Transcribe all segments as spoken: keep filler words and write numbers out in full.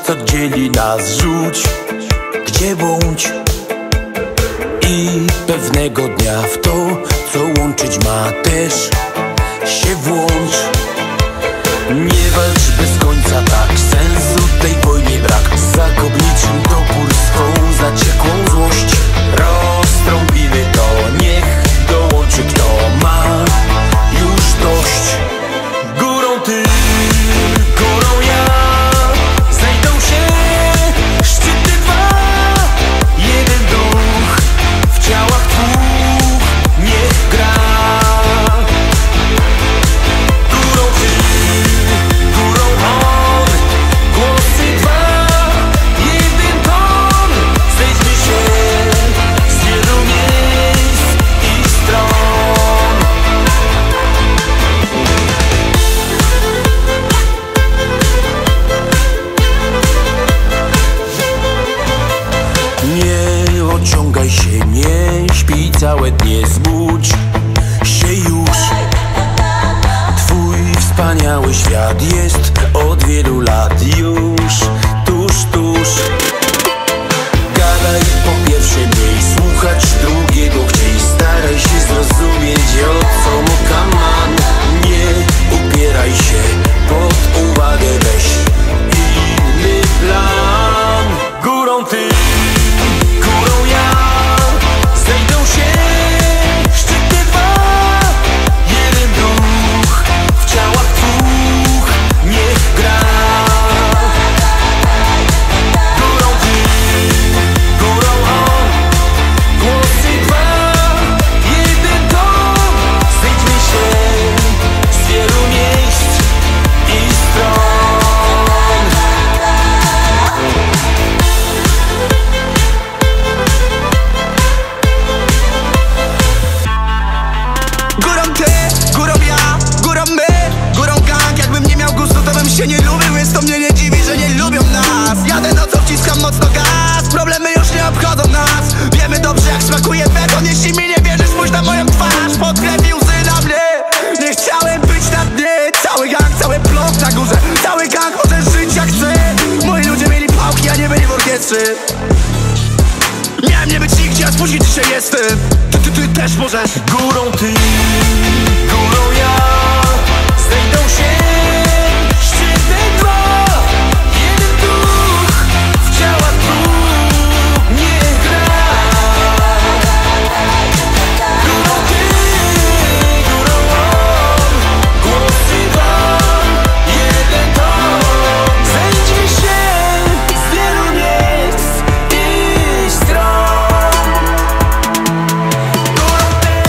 co dzieli nas rzuć, gdzie bądź. I pewnego dnia w to, co łączyć ma, też się włącz. Nie walcz bez końca, tak, sensu tej wojnie brak. Zakop niczym topór swą zaciekłą złość. Roztrąbimy to, niech dołączy kto ma już dość. Górą ty, górą ja, znajdą się szczyty dwa. Jeden duch w ciałach dwóch niech gra. Górą ty, górą on, głosy dwa. Jeden ton, zejdźmy się z wielu miejsc i stron. Nie ociągaj się, nie śpij całe dnie, zbudź się już. Twój wspaniały świat jest od wielu lat już tuż, tuż. Gadaj po pierwsze mniej, słuchać drugiego chciej. Staraj się zrozumieć, o co mu kaman. Nie upieraj się, pod uwagę weź inny plan. Górą ty, górą ja, znajdą się szczyty dwa. Jeden duch w ciałach dwóch niech gra. Górą ty, górą on, głosy dwa. Jeden ton, zejdźmy się z wielu miejsc i stron. Górą ty, górą ja, górą my, górą gang. Jakbym nie miał gustu, to bym się nie lubił, więc to mnie nie dziwi, że nie lubią nas. Jadę nocą, wciskam mocno gaz, problemy już nie obchodzą nas. Wiemy dobrze jak smakuje beton, jeśli mi nie wierzysz, spójrz na moją twarz. Podklepił łzy na mnie, nie chciałem być na dnie. Cały gang, cały blok na górze, cały gang może żyć jak chce. Moi ludzie mieli pałki, a nie byli w orkiestrze. Miałem nie być nigdzie, a spóźnić dzisiaj jestem. Ty, ty, ty też możesz. Górą ty, górą ja, znajdą się szczyty dwa. Jeden duch w ciałach dwóch niech gra. Górą ty, górą on, głosy dwa. Jeden ton, zejdźmy się z wielu miejsc i stron. Górą ty,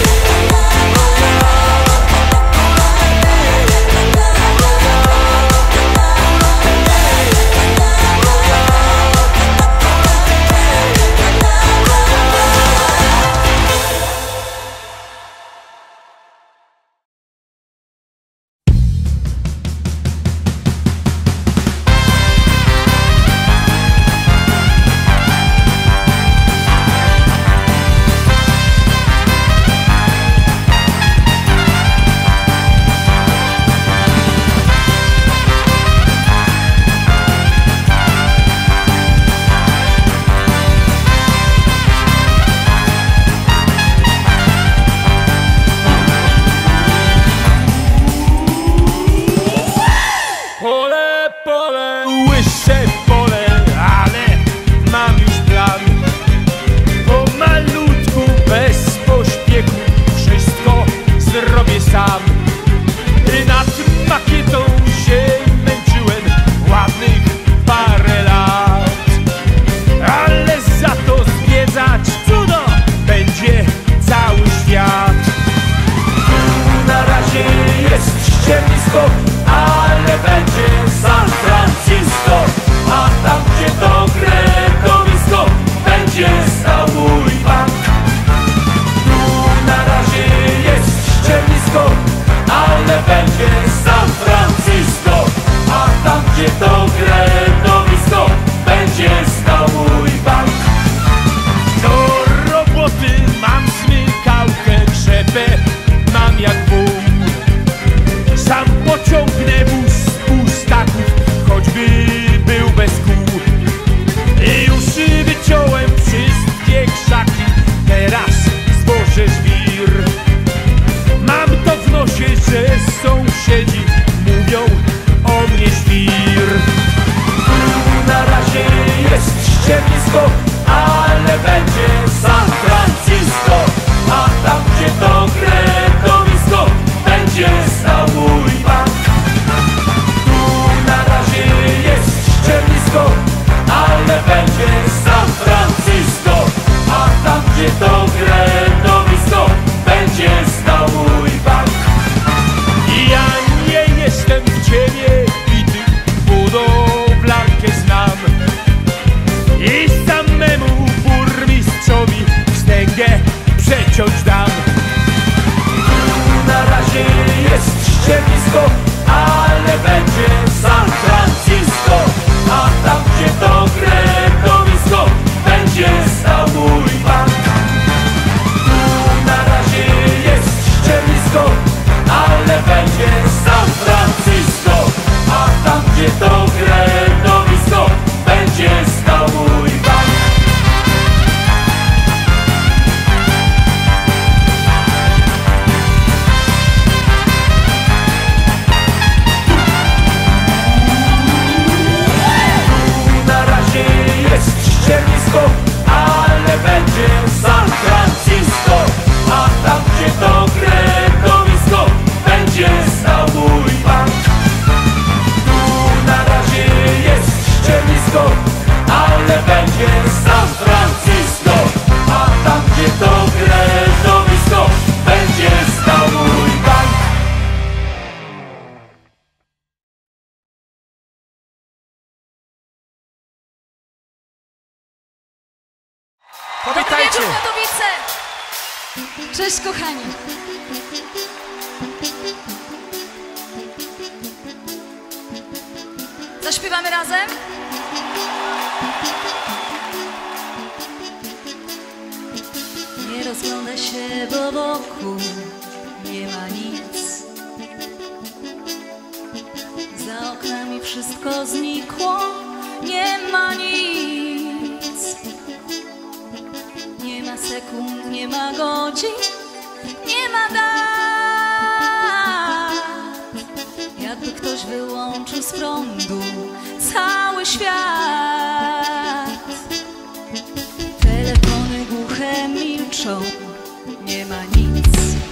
Pole, pole, łyższe pole, ale mam już plan. Pomalutku, bez pośpiechu, wszystko zrobię sam. Nad makietą się męczyłem ładnych parę lat, ale za to zwiedzać cudo będzie cały świat. Na razie jest ściernisko, ale będzie San Francisco, a tam gdzie to kredowisko będzie stał mój bank. Tu na razie jest ściernisko, ale będzie San Francisco, a tam gdzie to kredowisko będzie stał mój bank. Do roboty mam smykałkę, grzebę mam jak wół. Sam pociągnę wóz pustaków, choćby to kretowisko, będzie stał mój bank. Tu na razie jest ściernisko, ale będzie San Francisco. A tam gdzie to kretowisko, będzie stał mój bank. I ja nie jestem w ciebie bity, budowlankę znam i samemu burmistrzowi wstęgę przeciąć dam. Na razie jest ściernisko, ale będzie San Francisco. A tam gdzie to kretowisko, będzie stał mój bank. Tu na razie jest ściernisko, ale będzie San Francisco. A tam gdzie to kretowisko, będzie stał mój bank. Ściernisko, ale będzie San Francisco. A tam gdzie to kretowisko, będzie stał mój bank. Tu na razie jest ściernisko, ale będzie San Francisco. A tam gdzie to kretowisko, będzie stał mój bank. Powitajcie! Katowice! Cześć kochani! Zaśpiewamy razem? Nie rozglądaj się, bo wokół nie ma nic. Za oknami wszystko znikło, nie ma nic. Nie ma sekund, nie ma godzin, nie ma dat. Jakby ktoś wyłączył z prądu cały świat. Telefony głuche milczą, nie ma nic.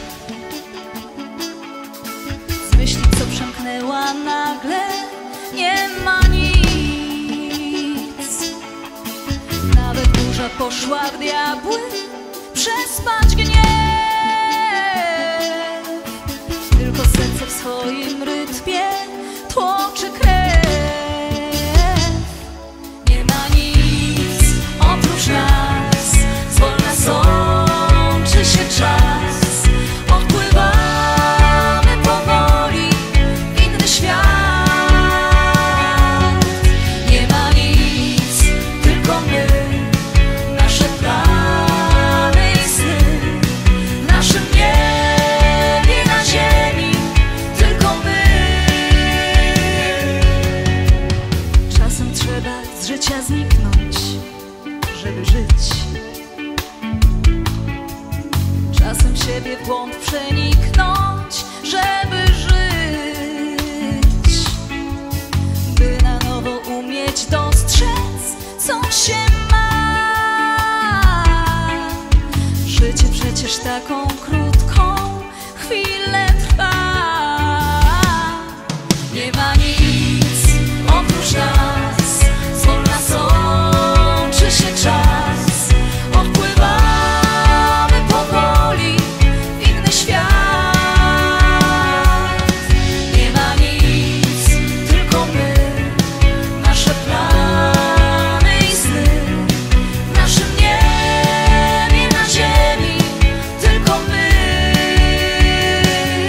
Z myśli, co przemknęła nagle, nie ma nic. Nawet burza poszła w diabły, przespać gniew. Tylko serce w swoim rytmie tłoczy krew. Nie ma nic oprócz nas, zwolna sączy się czas. Odpływamy powoli w inny świat. Nie ma nic, tylko my, nasze plany i sny. W naszym niebie, na ziemi, tylko my. Czasem trzeba z życia zniknąć, żeby żyć. Czasem siebie w głąb przeniknąć, żeby żyć. By na nowo umieć dostrzec, co się ma. Życie przecież taką krótką chwilę trwa. Nie ma nic oprócz nas, zwolna sączy się czas. Odpływamy powoli w inny świat. Nie ma nic, tylko my, nasze plany i sny. W naszym niebie, na ziemi, tylko my.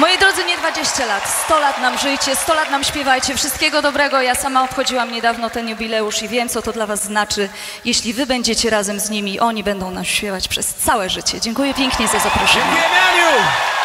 Moi drodzy, nie dwadzieścia lat, sto lat nam żyjcie, sto lat nam śpiewajcie. Wszystkiego dobrego. Ja sama obchodziłam niedawno ten jubileusz i wiem, co to dla was znaczy. Jeśli wy będziecie razem z nimi, oni będą nam śpiewać przez całe życie. Dziękuję pięknie za zaproszenie. Dziękujemy, Aniu!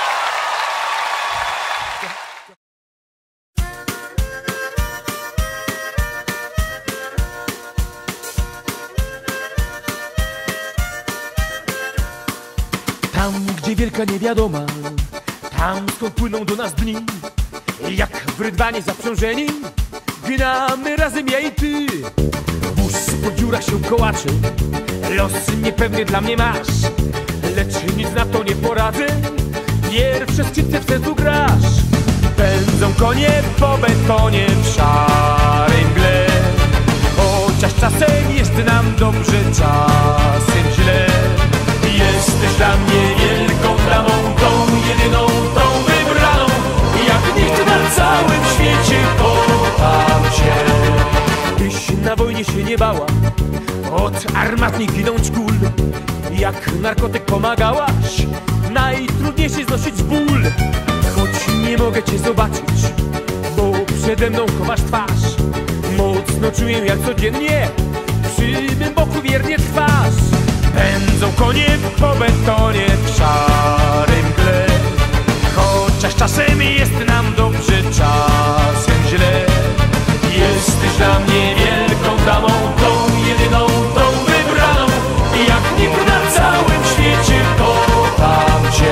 Tam, gdzie wielka niewiadoma, tam skąd płyną do nas dni, jak w rydwanie zaprzężeni, ginamy razem ja i ty. Wóz po dziurach się kołaczy, los niepewny dla mnie masz, lecz nic na to nie poradzę, pierwsze skrzypce w sercu grasz. Pędzą konie po betonie w szarej mgle, chociaż czasem jest nam dobrze, czasem źle. Jesteś dla mnie wielką damą, tą jedyną, tą wybraną, jak nikt na całym świecie, kocham cię. Tyś na wojnie się nie bała od armatnych ginąć kul, jak narkotyk pomagałaś najtrudniejszy znosić ból. Choć nie mogę cię zobaczyć, bo przede mną chowasz twarz, mocno czuję, jak codziennie przy mym boku wiernie trwasz. Pędzą konie po betonie w szarym mgle, chociaż czasem jest nam dobrze, czasem źle. Jesteś dla mnie wielką damą, tą jedyną, tą wybraną, jak nikt na całym świecie, kocham cię.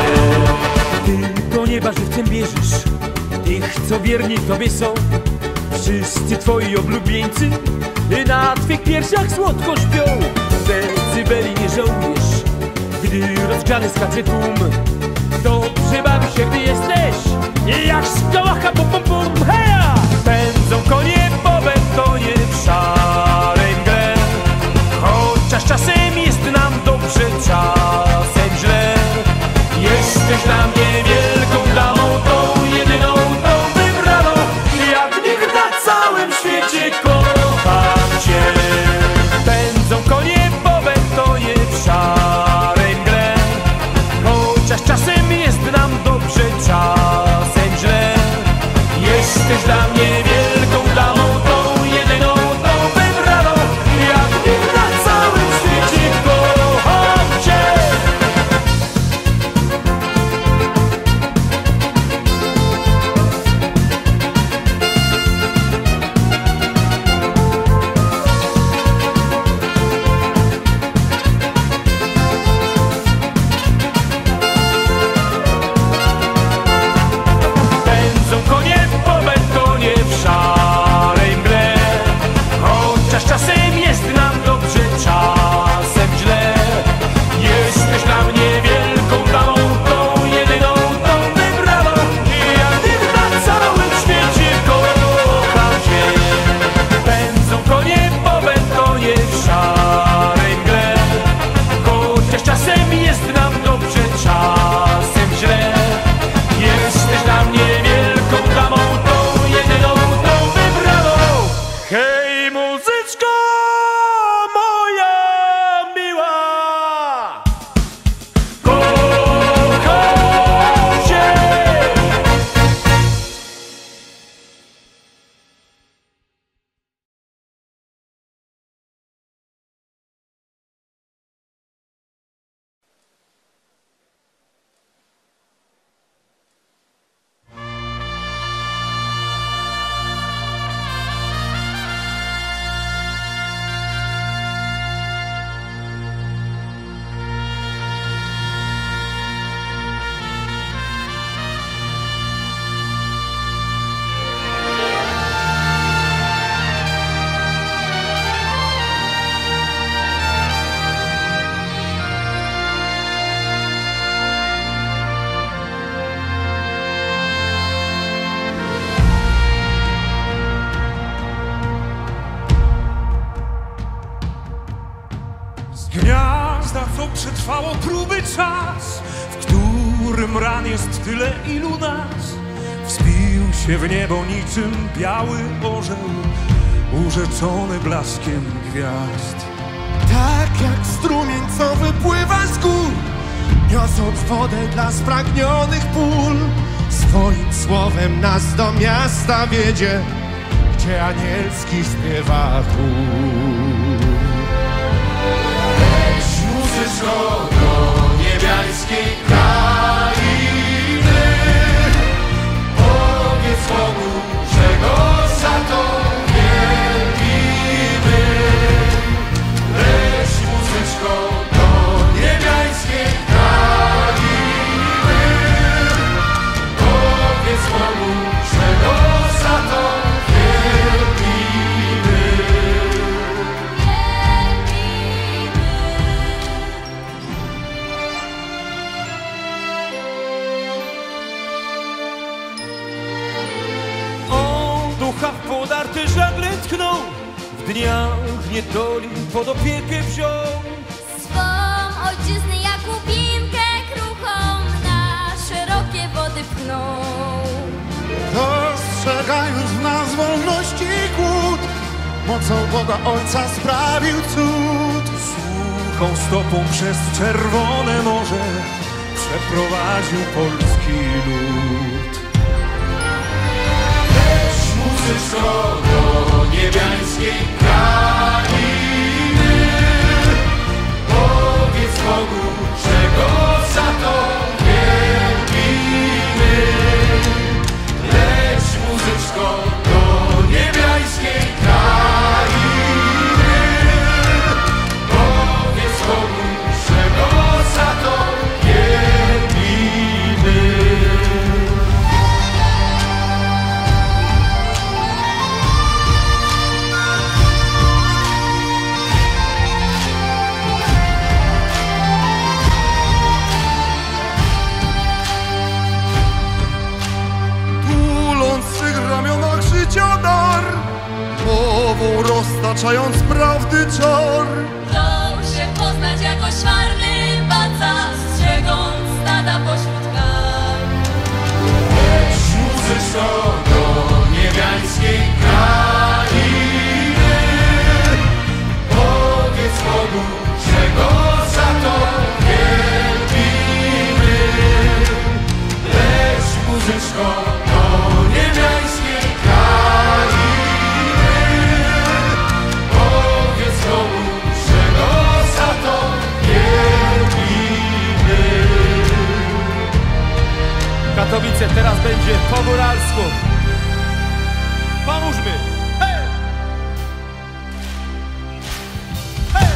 Ty do nieba żywcem bierzesz tych, co wierni tobie są, wszyscy twoi oblubieńcy na twych piersiach słodko śpią. Decybeli nie żołujesz, gdy rozgrzany skacze tłum. Dobrze bawi się, gdy jesteś jak skałaka, pum pum pum, heja! Pędzą konie po betonie w szarej mgle, chociaż czasem jest nam dobrze, czasem źle. Jesteś dla mnie wielką damą, tą jedyną, tą wybraną, jak nikt na całym świecie, kocham cię. Pędzą konie po betonie w szarej mgle, chociaż czasem jest nam dobrze, czasem źle. Jesteś dla mnie wielką damą, tą jedyną, tą wybraną, jak nikt na całym świecie, kocham cię. Czasem jest nam dobrze, czasem źle. Jesteś dla mnie wielką damą, tą jedyną, tą wybraną, jak nikt na całym świecie, kocham cię. Pędzą konie po betonie w szarej mgle, chociaż czasem jest nam dobrze, czasem źle. Jesteś dla mnie wielką damą, tą jedyną, tą wybraną. Hej, muzyczko moja miła, kocham cię. Gniazda, co przetrwało próby czas, w którym ran jest tyle, ilu nas, wzbił się w niebo niczym biały orzeł, urzeczony blaskiem gwiazd. Tak jak strumień, co wypływa z gór, niosąc wodę dla spragnionych pól, Twoim słowem nas do miasta wiedzie, gdzie anielski śpiewa chór. Weź muzyczko do niebiańskiej krainy, powiedz Bogu, że go za to wielbimy. Weź muzyczko do niebiańskiej krainy, powiedz Bogu, że go za to wielbimy. O, ducha w podarte żagle tknął, w dniach niedoli pod opiekę wziął. Swą ojczyznę Jakubinkę kruchą na szerokie wody pchną. Dostrzegając w nas wolności głód, mocą Boga Ojca sprawił cud. Suchą stopą przez czerwone morze przeprowadził polski lud. Weź muzyczko do niebiańskiej krainy, powiedz Bogu, że go za to wielbimy. Leć muzyczko do niebiańskiej krainy, powiedz Bogu, że go za to wielbimy. Tuląc w swych ramionach życia dar, mową roztaczając prawdy czar. Dobrze poznać jako czwarny baca, strzegąc stada pośród kar. Weź muzyczko do niebiańskiej krainy, powiedz Bogu, że go za to wielbimy. Leć muzyczko do niebiańskiej krainy, powiedz Bogu, że go za to wielbimy. Katowice, teraz będzie po góralsku. Pomóżmy! Hej! Hej!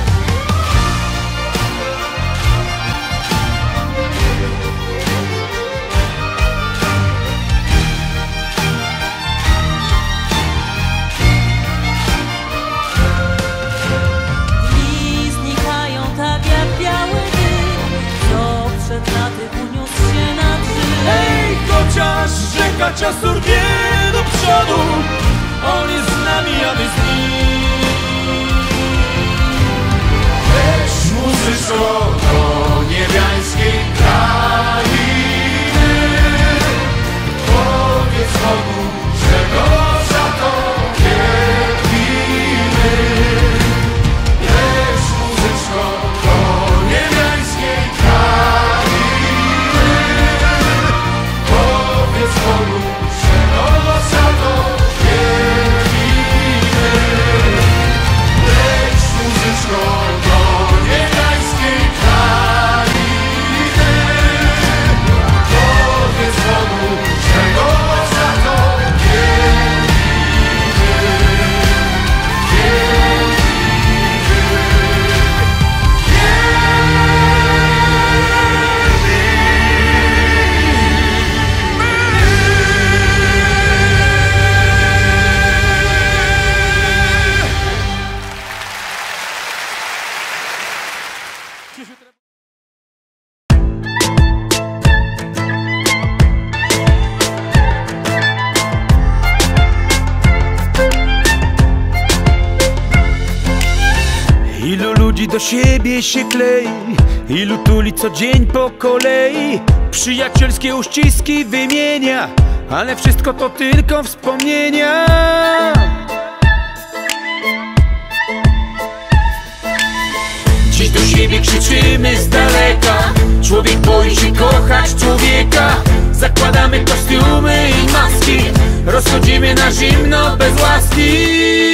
Dni znikają tak jak biały dym, co przed laty uniósł się nad Rzym. Hej, chociaż rzeka czasu rwie do przodu, on jest z nami, a my z nim. Weź muzyczko do niebiańskiej krainy, powiedz Bogu, że go za to wielbimy. Weź muzyczko do niebiańskiej krainy, powiedz Bogu, że go za to wielbimy. Weź muzyczko do niebiańskiej krainy, powiedz Bogu, że go za to Ilu ludzi do siebie się klei, ilu tuli co dzień po kolei, przyjacielskie uściski wymienia, ale wszystko to tylko wspomnienia. Dziś do siebie krzyczymy z daleka, człowiek boi się kochać człowieka. Zakładamy kostiumy i maski, rozchodzimy na zimno bez łaski.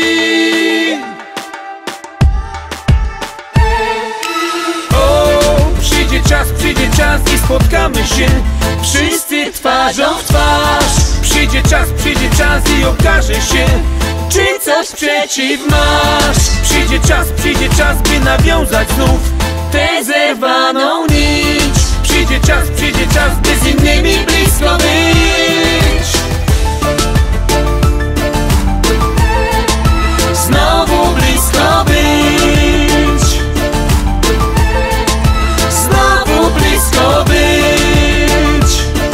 Przyjdzie czas, przyjdzie czas i spotkamy się wszyscy twarzą w twarz. Przyjdzie czas, przyjdzie czas i okaże się, czy coś przeciw masz. Przyjdzie czas, przyjdzie czas, by nawiązać znów tę zerwaną nić. Przyjdzie czas, przyjdzie czas, by z innymi blisko być. Znowu blisko być. Blisko być.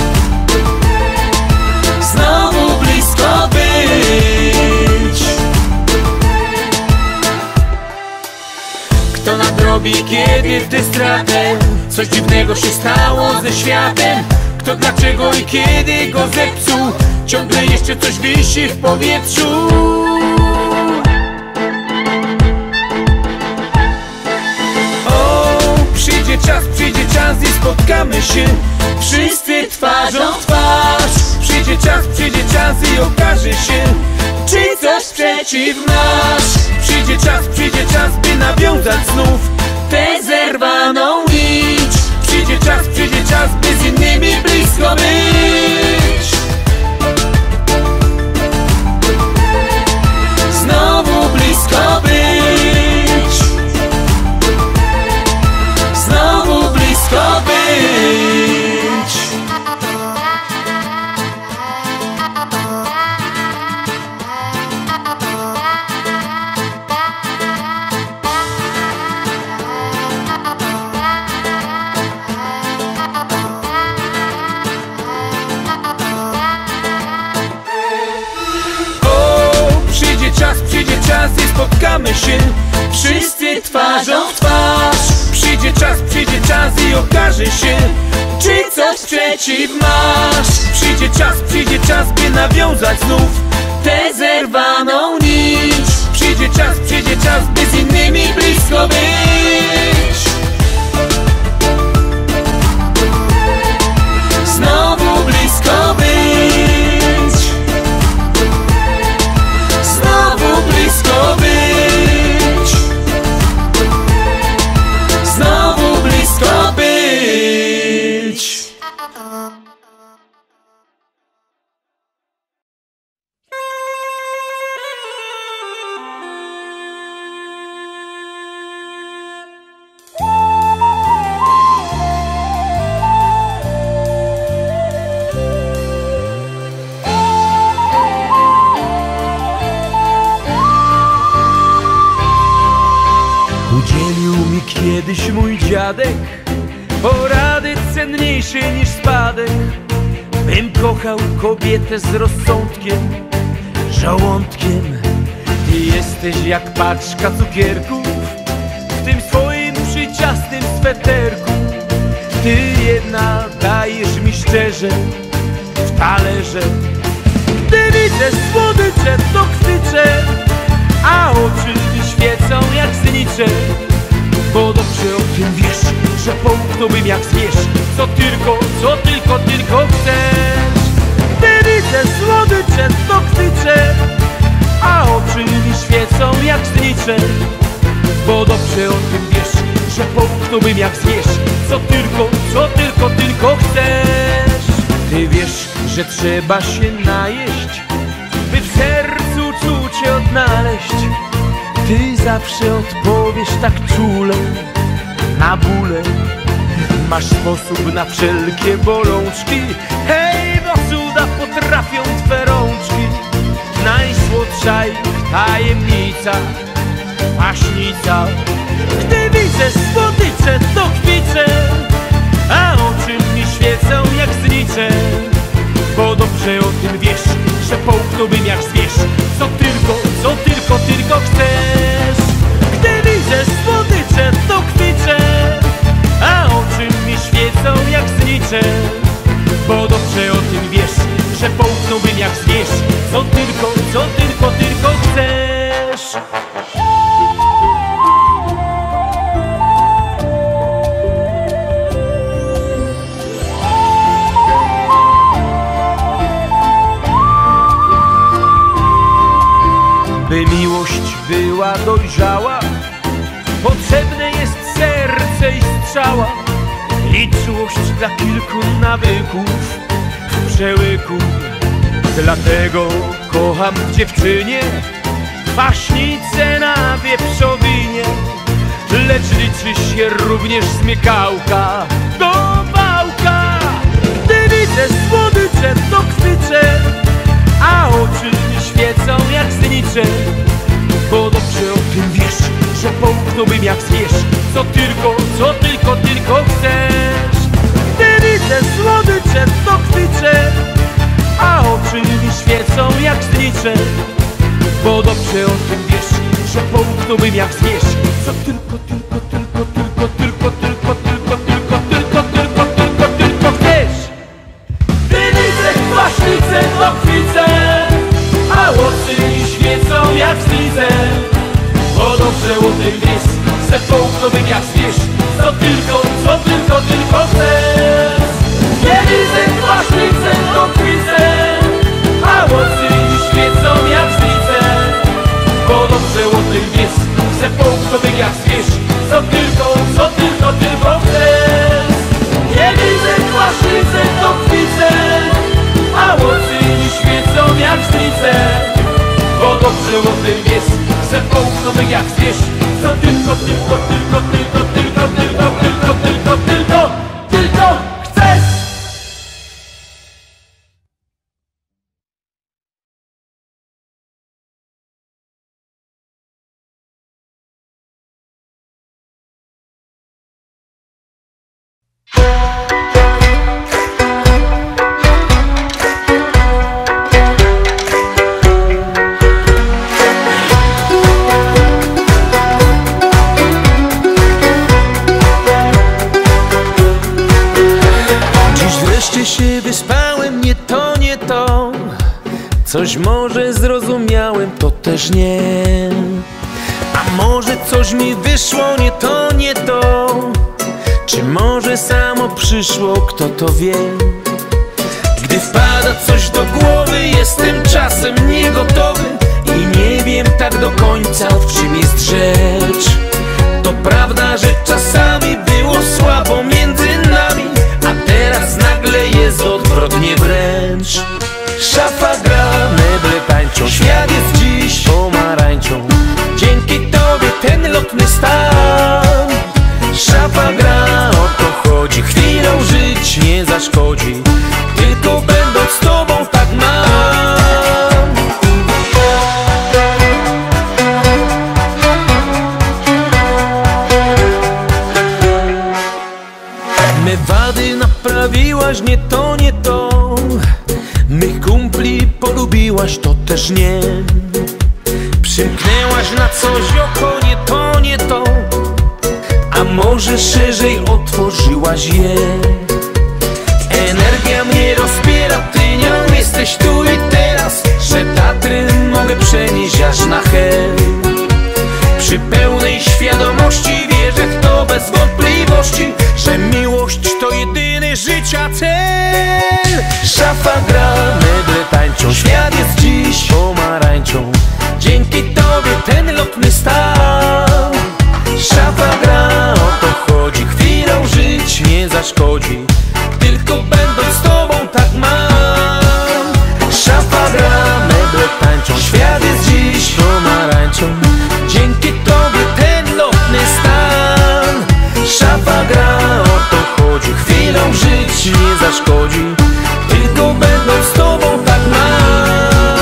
Znowu blisko być. Kto nadrobi kiedy tę stratę? Coś dziwnego się stało ze światem. Kto dlaczego i kiedy go zepsuł? Ciągle jeszcze coś wisi w powietrzu. Przyjdzie czas, przyjdzie czas i spotkamy się wszyscy twarzą w twarz. Przyjdzie czas, przyjdzie czas i okaże się, czy coś przeciw masz. Przyjdzie czas, przyjdzie czas, by nawiązać znów tę zerwaną nić. Przyjdzie czas, przyjdzie czas, by z innymi blisko być. Znowu blisko być. Znowu blisko być. O, przyjdzie czas, przyjdzie czas i spotkamy się wszyscy twarzą w twarz. Przyjdzie czas, przyjdzie czas i okaże się, czy coś przeciw masz. Przyjdzie czas, przyjdzie czas, by nawiązać znów tę zerwaną nić. Przyjdzie czas, przyjdzie czas, by z innymi blisko być. Znowu blisko być. Znowu blisko być. Znowu blisko być. Udzielił mi kiedyś mój dziadek porady cenniejszej niż spadek. Bym kochał kobietę z rozsądkiem, żołądkiem. Ty jesteś jak paczka cukierków w tym swoim przyciasnym sweterku. Ty jedna dajesz mi szczerze w talerze. Gdy widzę słodycze, to krzyczę, a oczy mi świecą jak znicze. Bo dobrze o tym wiesz, że połknąłbym jak zwierz, co tylko, co tylko, tylko chcesz. Gdy widzę słodycze, to krzyczę, a oczy mi świecą jak znicze. Bo dobrze o tym wiesz, że połknąłbym jak zwierz, co tylko, co tylko, tylko chcesz. Ty wiesz, że trzeba się najeść, by w sercu czucie odnaleźć. Ty zawsze odpowiesz tak czule na bóle. Masz sposób na wszelkie bolączki. Hej, do cuda potrafią twe rączki. Najsłodsza ich tajemnica, paśnica. Gdy widzę słodycze, to kwiczę, a oczy mi świecą jak znicze. Bo dobrze o tym wiesz, że połknąłbym jak zwierz, co tylko, co tylko, tylko chcesz. Gdy widzę słodycze, to kwiczę, a oczy mi świecą jak znicze. Bo dobrze o tym wiesz, że połknąłbym jak zwierz, co tylko, co tylko, tylko chcesz. dusza dojrzała. Potrzebne jest serce i strzała i czułość dla kilku nawyków w przełyku. Dlatego kocham w dziewczynie kwaśnicę na wieprzowinie, lecz liczy się również smykałka do wałka. Gdy widzę słodycze, to kwyczę, a oczy mi świecą jak znicze, bo dobrze o tym wiesz, że połknąłbym jak zjesz, co tylko, co tylko, tylko chcesz. Gdy widzę słodycze, to kwyczę, a oczy mi świecą jak znicze, bo dobrze o tym wiesz, że połknąłbym jak zjesz, co tylko, tylko, tylko, tylko, tylko, tylko, tylko, tylko, tylko, tylko, tylko, tylko chcesz. Gdy widzę kwaśnicę, to kwicę, a oczy mi świecą jak znicze, bo dobrze o tym wiesz, że połknąłbym jak zjesz, co tylko, co tylko, tylko chcesz. Gdy widzę kwaśnicę, to kwicę, a oczy mi świecą jak znicze, bo dobrze o tym wiesz, że połknąłbym jak zjesz, co tylko, co tylko, tylko chcesz. Nie widzę kwaśnicę, to kwicę, a oczy mi świecą jak znicze, bo dobrze o tym wiesz, że połknąłbym jak zjesz, co tylko, tylko, tylko, tylko, tylko, tylko, tylko, tylko, tylko, tylko chcesz. Się wyspałem, nie to, nie to. Coś może zrozumiałem, to też nie. A może coś mi wyszło, nie to, nie to. Czy może samo przyszło, kto to wie. Gdy wpada coś do głowy, jestem czasem niegotowy i nie wiem tak do końca, w czym jest rzecz. To prawda, że czasami było słabo między nami, a teraz nagle jest odwrotnie wręcz. Szafa gra, meble tańczą, świat jest dziś pomarańczą. Dzięki tobie ten lotny stan. Szafa gra, o to chodzi, chwilą żyć nie zaszkodzi, tylko będąc z tobą tak mam. Me wady naprawiłaś, nie to, nie to. Mych kumpli polubiłaś, to też nie. Przymknęłaś na coś oko, nie to, nie to. A może szerzej otworzyłaś je. Energia mnie rozpiera, ty nią jesteś tu i teraz, że Tatry mogę przenieść aż na hel. Przy pełnej świadomości wierzę w to bez wątpliwości, że miłość to jedyny życia cel. Szafa gra, meble tańczą, świat jest dziś pomarańczą. Dzięki tobie ten lotny stan. Szafa gra, o to chodzi, chwilą żyć nie zaszkodzi, tylko będąc z tobą tak mam. Szafa gra, meble tańczą, świat jest dziś pomarańczą. Dzięki tobie ten lotny stan. Szafa gra, o to chodzi, chwilą żyć nie zaszkodzi, tylko będąc z tobą tak mam.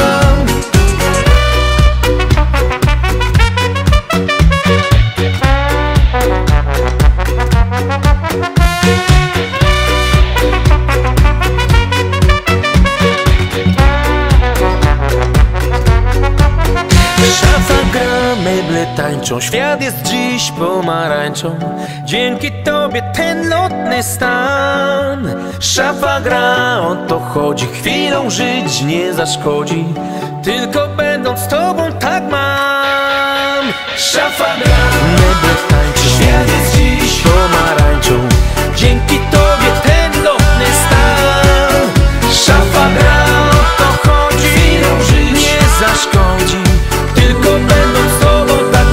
Szafa gra, meble tańczą, świat jest dziś pomarańczą. Dzięki tobie ten lotny stan. Szafa gra, o to chodzi, chwilą żyć nie zaszkodzi, tylko będąc z tobą tak mam. Szafa gra, meble tańczą, świat jest dziś pomarańczą. Dzięki tobie ten lotny stan. Szafa gra, o to chodzi, chwilą żyć nie zaszkodzi, tylko będąc z tobą tak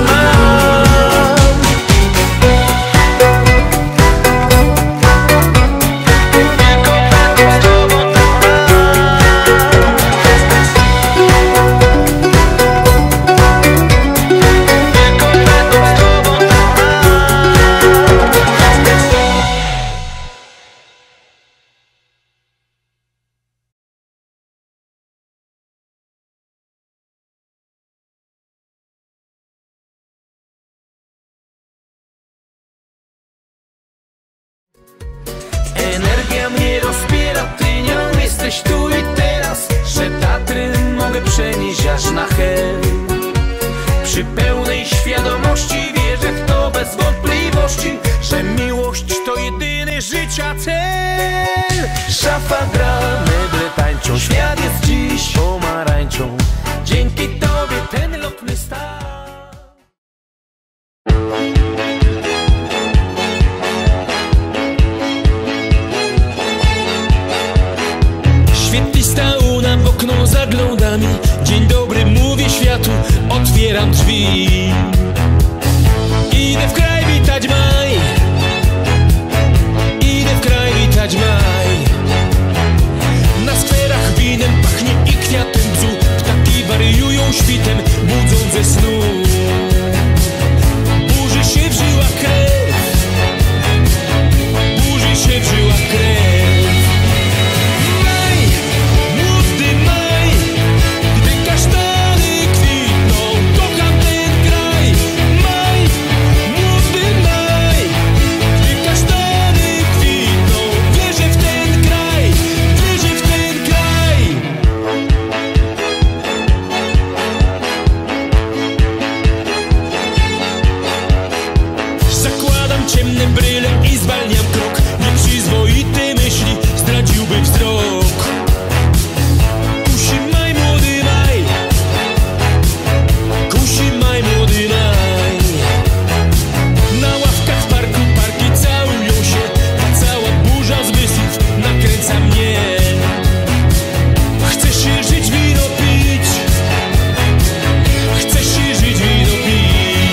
jesteś tu i teraz, że Tatry mogę przenieść aż na hel. Przy pełnej świadomości wierzę w to bez wątpliwości, że miłość to jedyny życia cel. Szafa gra, meble tańczą, świat jest dziś pomarańczą. Dzięki tobie ten lotny stan. Świetlista łuna w okno zagląda mi. Dzień dobry mówię światu, otwieram drzwi. Idę w kraj witać maj, idę w kraj witać maj. Na skwerach winem pachnie i kwiatem bzu. Ptaki wariują świtem, budzą ze snu. Burzy się w żyłach krew, burzy się w żyłach krew. Ciemne bryle i zwalniam krok. Nieprzyzwoite myśli zdradziłby wzrok. Kusi maj, młody maj, kusi maj, młody maj. Na ławkach parku parki całują się. Ta cała burza zmysłów nakręca mnie. Chce się żyć, wino pić, chce się żyć, wino pić.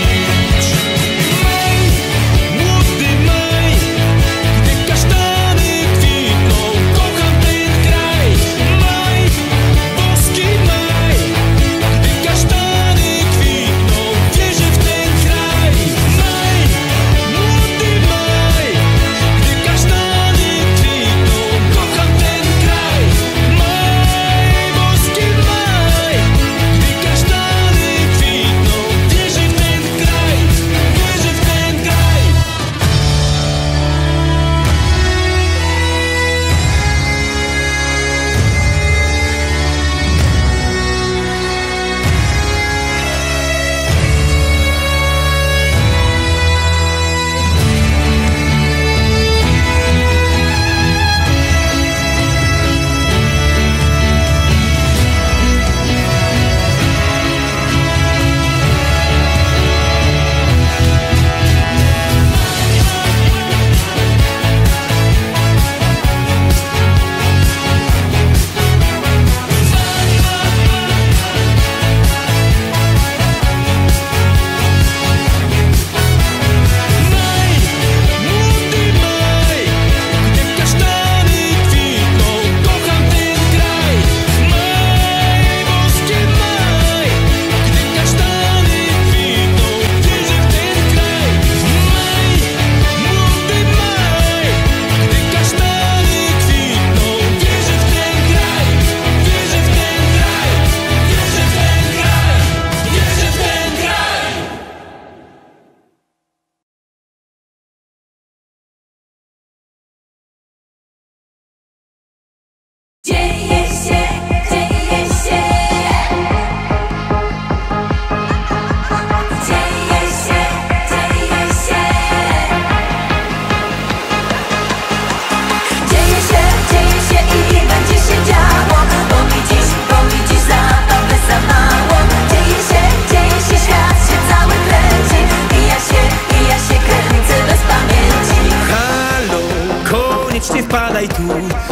wpadaj tu.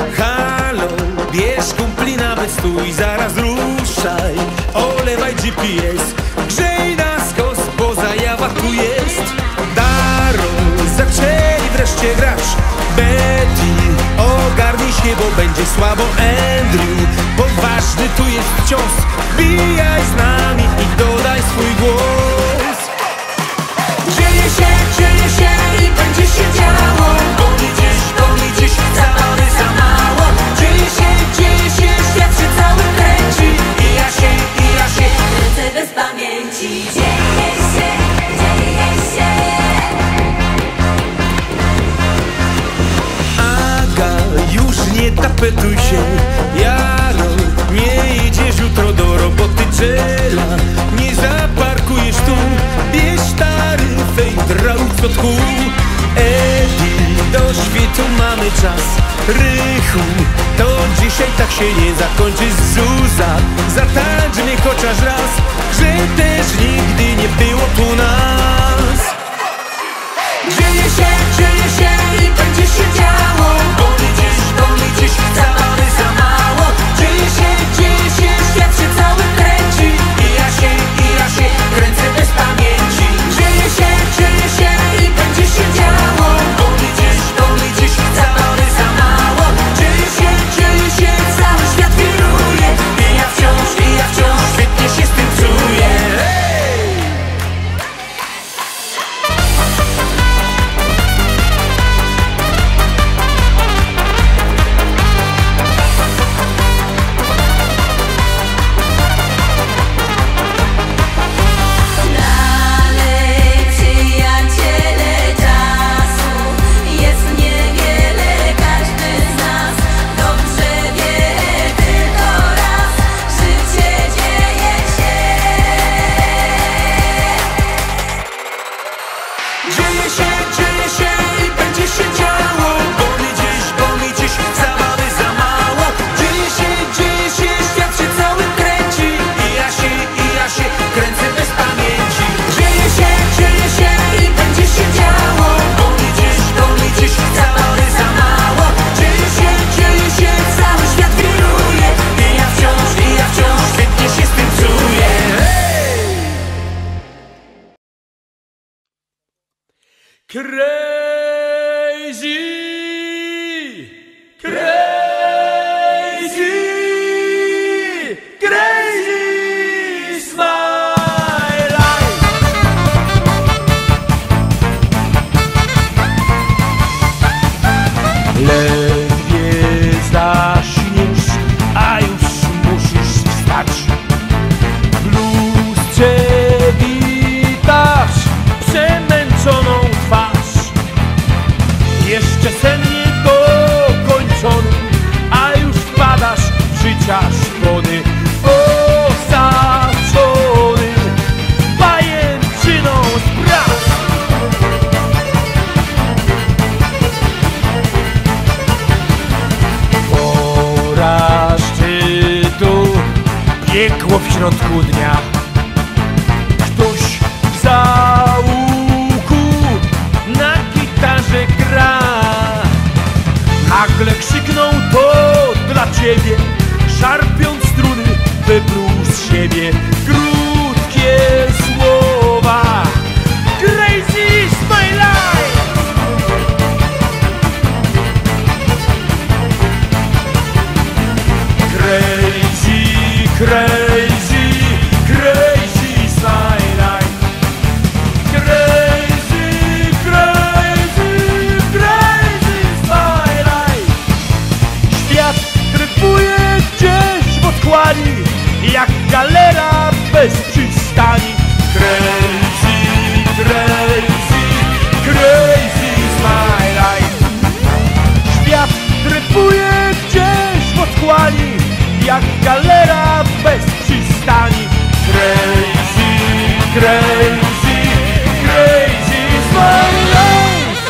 Halo, bierz kumpli nawet stój, zaraz ruszaj. Olewaj G P S, grzej nas kos, bo zajawa tu jest. Daro, zaczęli wreszcie grać. Betty, ogarnij się, bo będzie słabo. Andrew, poważny tu jest cios. Bijaj z nami i dodaj swój głos. Dzieje się, dzieje się i będzie się działo. Bo mi dziś, bo mi dziś zabawy za mało. Dzieje się, dzieje się, świat się cały kręci. I ja się, i ja się kręcę bez pamięci. Dzieje się, dzieje się. Aga, już nie tapetuj się. słodku. Edi, do świtu mamy czas. Rychu, to dzisiaj tak się nie zakończy. Zuza, zatańcz mnie chociaż raz, że też nigdy nie było tu nas. Dzieje się, dzieje się i będzie się działo. Bo mi dziś, bo mi dziś zabawy za mało. Dzieje się, dzieje się, świat się cały kręci. I ja się, i ja się kręcę bez pamięci. Dzieje się, dzieje się i będzie się działo. Bo mi dziś, bo mi dziś zabawy za mało. Dzieje się, dzieje się, cały świat wiruje. I ja wciąż, i ja wciąż świetnie się z tym czuję. Crazy, crazy, crazy is my life. Ledwie zaśniesz, a już musisz wstać. W lustrze witasz przemęczoną twarz. Jeszcze sen niedokończony, a już wpadasz w życia szpony. Osaczony pajęczyną spraw. Pora szczytu, piekło w środku dnia. Ktoś w zaułku na gitarze gra. Nagle krzyknął to dla ciebie, szarpiąc struny, wypluł z siebie krótkie słowa. Crazy is my life. Crazy, crazy, crazy is my life. Crazy, crazy, crazy is my life. Świat dryfuje gdzieś w otchłani, jak galera bez przystani. Crazy, crazy, crazy is my life. Świat dryfuje gdzieś w otchłani, jak galera bez przystani. Crazy, crazy, crazy is my life.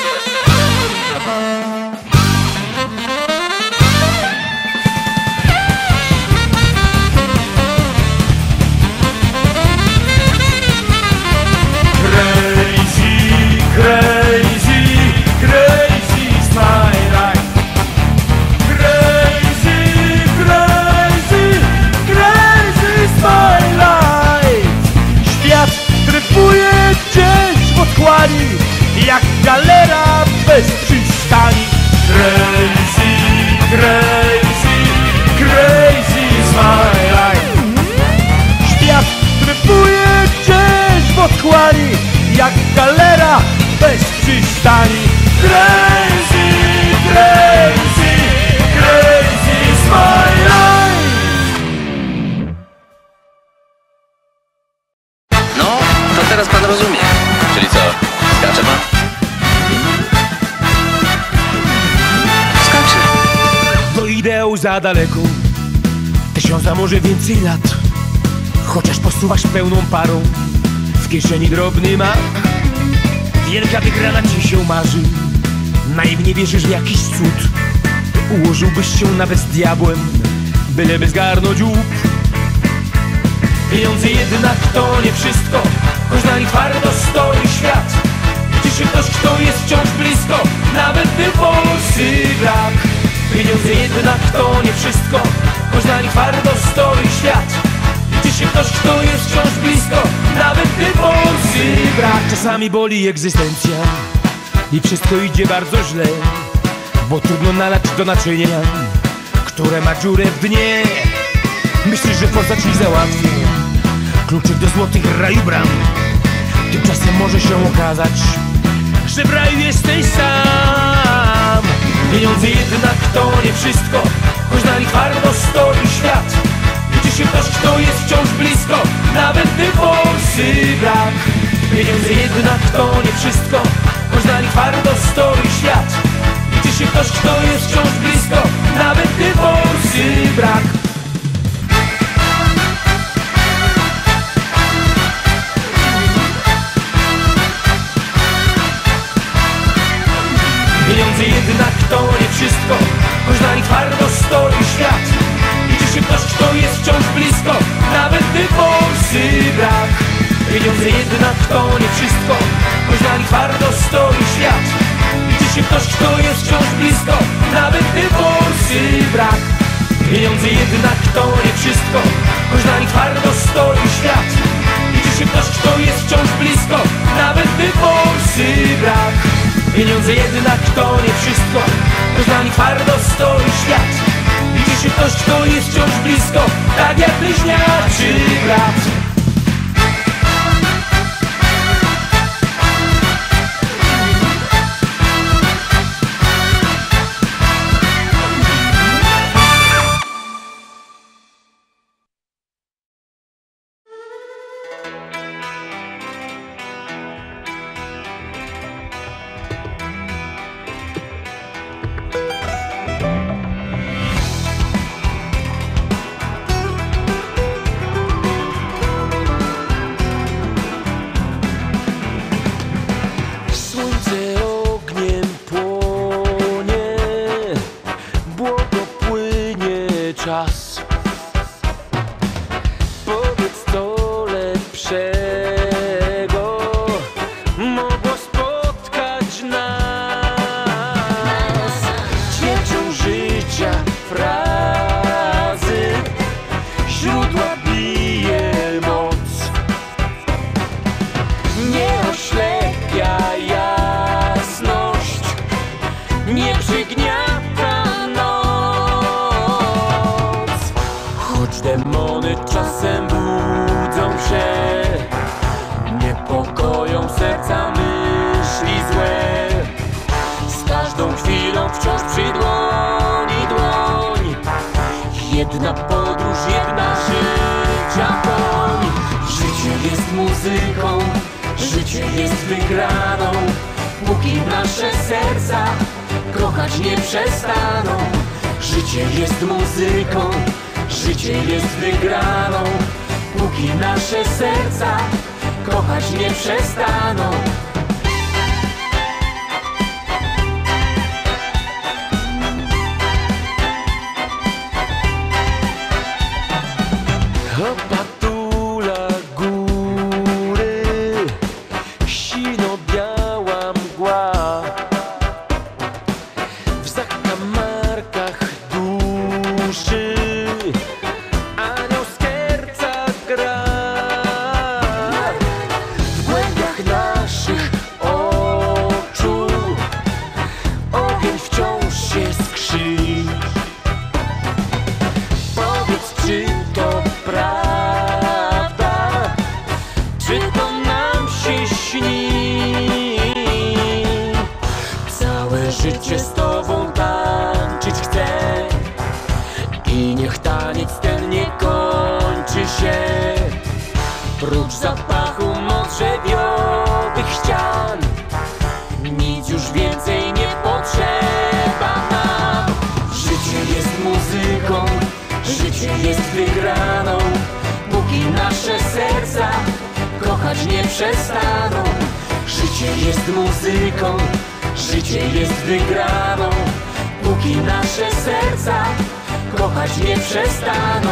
Crazy, crazy, crazy is my life. Crazy, crazy, crazy is my life. Świat dryfuje gdzieś w otchłani, jak galera bez przystani. Crazy, crazy, crazy is my life. Świat dryfuje gdzieś w otchłani, jak galera bez przystani. Crazy, crazy, crazy is my life. No, to teraz pan rozumie. Czyli co? Skacze pan? Skacze. Do ideału za daleko, tysiąc, a może więcej lat. Chociaż posuwasz pełną parą, w kieszeni drobny mak. Wielka wygrana ci się marzy, naiwnie wierzysz w jakiś cud. Ułożyłbyś się nawet z diabłem, byleby zgarnąć łup. Pieniądze jednak to nie wszystko, choć na nich twardo stoi świat. Liczy się ktoś, kto jest wciąż blisko, nawet gdy forsy brak. Pieniądze jednak to nie wszystko, choć na nich twardo stoi świat. Liczy się ktoś, kto jest wciąż blisko, nawet gdy forsy brak. Czasami boli egzystencja i wszystko idzie bardzo źle, bo trudno nalać do naczynia, które ma dziurę w dnie. Myślisz, że forsa ci załatwi kluczyk do złotych raju bram. Tymczasem może się okazać, że w raju jesteś sam. Pieniądze jednak to nie wszystko, choć na nich twardo stoi świat. Liczy się ktoś, kto jest wciąż blisko, nawet gdy forsy brak. Pieniądze jednak to nie wszystko, choć na nich twardo stoi świat. Liczy się ktoś, kto jest wciąż blisko, nawet gdy forsy brak. Pieniądze jednak to nie wszystko, choć na nich twardo stoi świat. Liczy się ktoś, kto jest wciąż blisko, nawet gdy forsy brak. Pieniądze jednak to nie wszystko, choć na nich twardo stoi świat. Liczy się ktoś, kto jest wciąż blisko, nawet gdy forsy brak. Pieniądze jednak to nie wszystko, choć na nich twardo stoi świat. Liczy się ktoś, kto jest wciąż blisko, nawet gdy forsy brak. Pieniądze jednak to nie wszystko, choć na nich twardo stoi świat. Liczy się ktoś, kto jest wciąż blisko, tak jak bliźniaczy brat. Jedna podróż, jedna życia poń. Życie jest muzyką, życie jest wygraną. Póki nasze serca kochać nie przestaną. Życie jest muzyką, życie jest wygraną. Póki nasze serca kochać nie przestaną. Opatula góry, sino-biała mgła. W zakamarkach duszy anioł serca gra. W głębiach naszych oczu ogień wciąż się skrzy. Powiedz, czy to prawda, czy to nam się śni? Całe życie z tobą tańczyć chcę i niech taniec ten nie kończy się. Prócz zapachu modrzewiowych ścian nic już więcej nie potrzeba nam. Życie jest muzyką, życie jest wygraną. Póki nasze serca kochać nie przestaną. Życie Życie jest muzyką, życie jest wygraną, póki nasze serca kochać nie przestaną.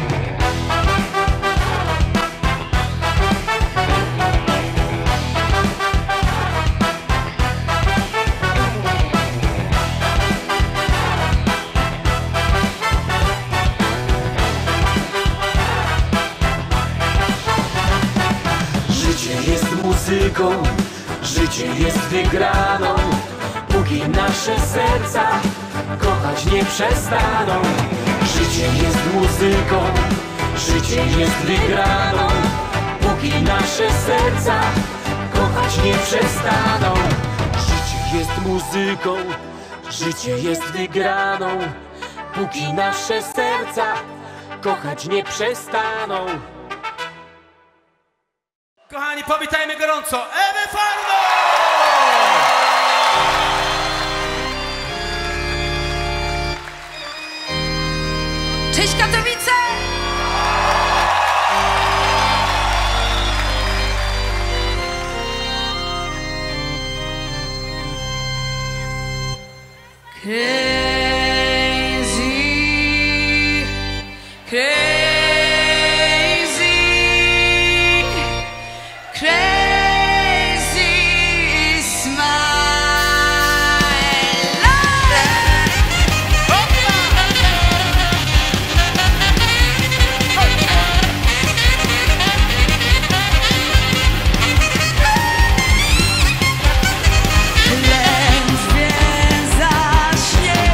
Życie jest muzyką, życie jest wygraną, póki nasze serca kochać nie przestaną. Życie jest muzyką, życie jest wygraną, póki nasze serca kochać nie przestaną. Życie jest muzyką, życie jest wygraną, póki nasze serca kochać nie przestaną. Kochani, powitajmy gorąco Ewę Farno! Cześć Katowice! Crazy, crazy. Zaśnie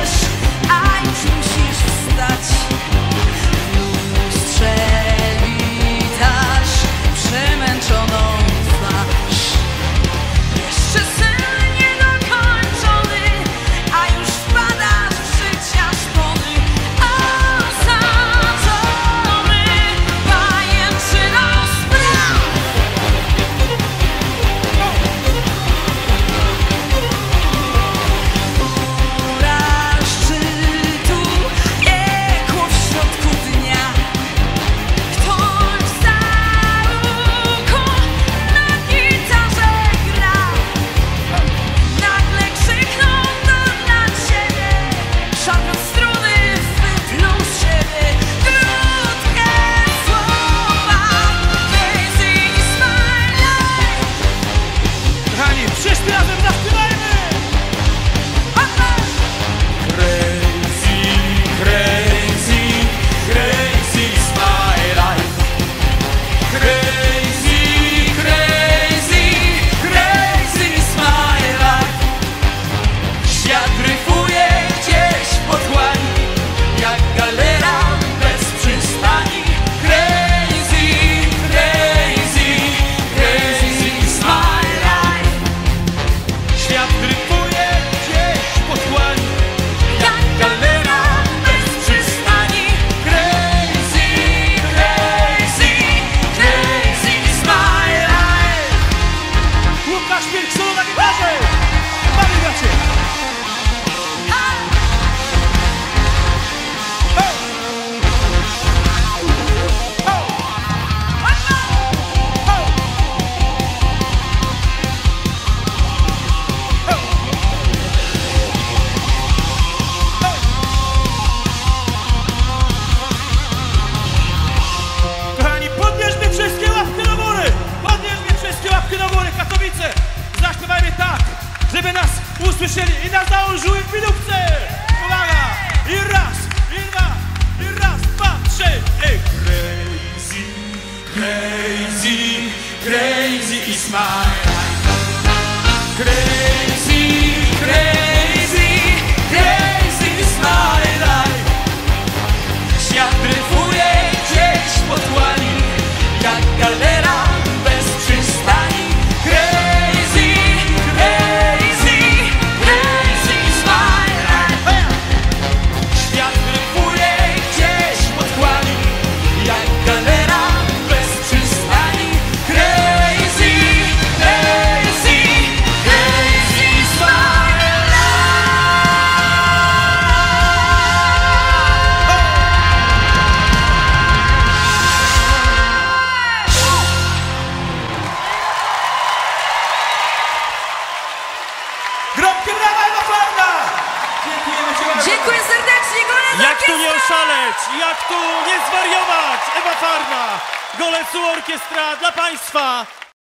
myśleć, jak tu nie zwariować. Ewa Farna, Golecu Orkiestra dla Państwa.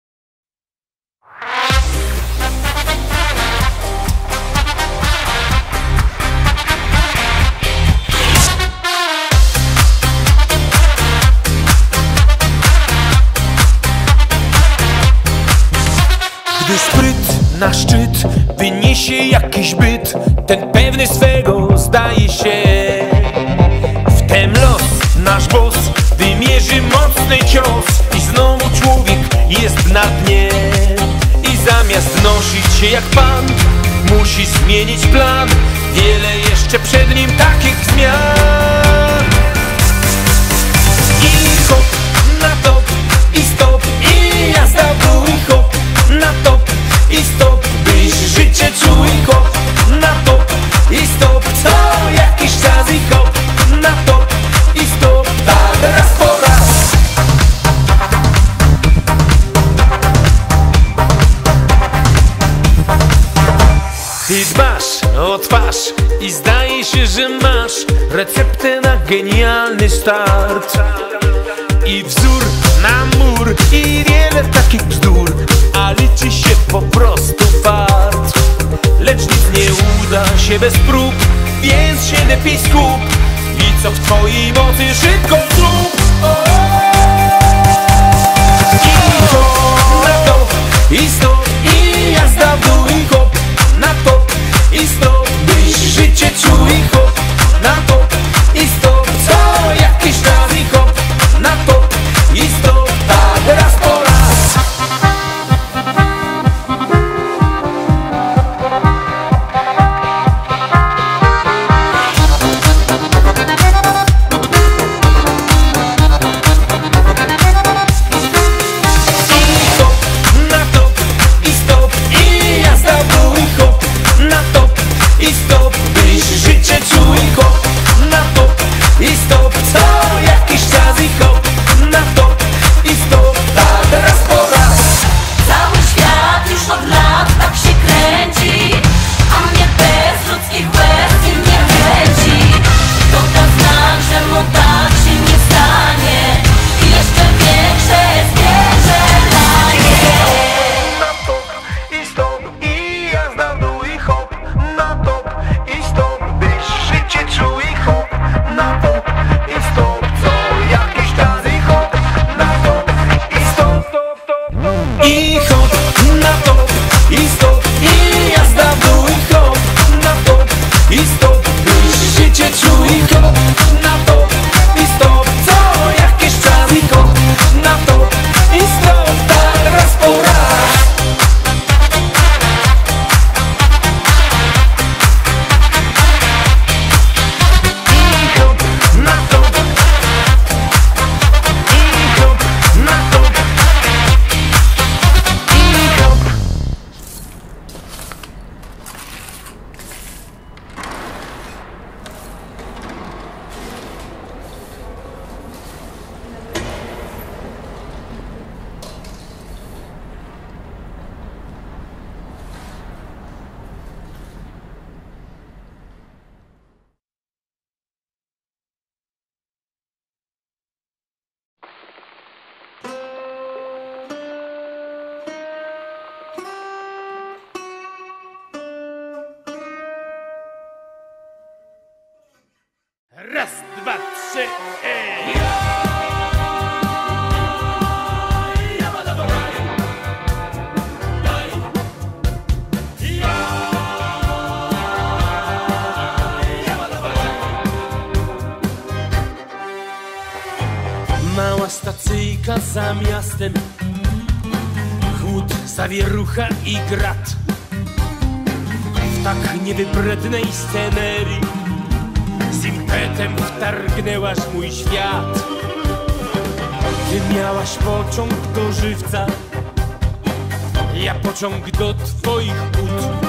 Gdy spryt na szczyt wyniesie jakiś byt, ten pewny swego zdaje się. Wtem los, nasz boss, wymierzy mocny cios i znowu człowiek jest na dnie. I zamiast nosić się jak pan, musi zmienić plan. Wiele jeszcze przed nim takich zmian. I hop na top, i stop, i jazda w dół, i hop na top, i stop, byś życie czuł, i hop na top, i stop, co jakiś czas, i hop na top, i stop, tak raz po raz. Ty dbasz o twarz i zdaje się, że masz receptę na genialny start. I wzór na mur, i wiele takich bzdur, a liczy się po prostu fart. Lecz nic nie uda się bez prób, więc się lepiej skup. I co w twojej mocy szybko zrób. I hop na top, i stop, i jazda w dół, i hop na top, i stop, byś życie czuł, i hop na top, i stop, co jakiś czas, i hop na top, i stop, tak raz po raz. Raz, dwa, trzy, ej! Mała stacyjka za miastem, chłód, zawierucha i grat. W tak niewybrednej scenerii z impetem wtargnęłaś w mój świat. Ty miałaś pociąg do żywca, ja pociąg do twoich ud.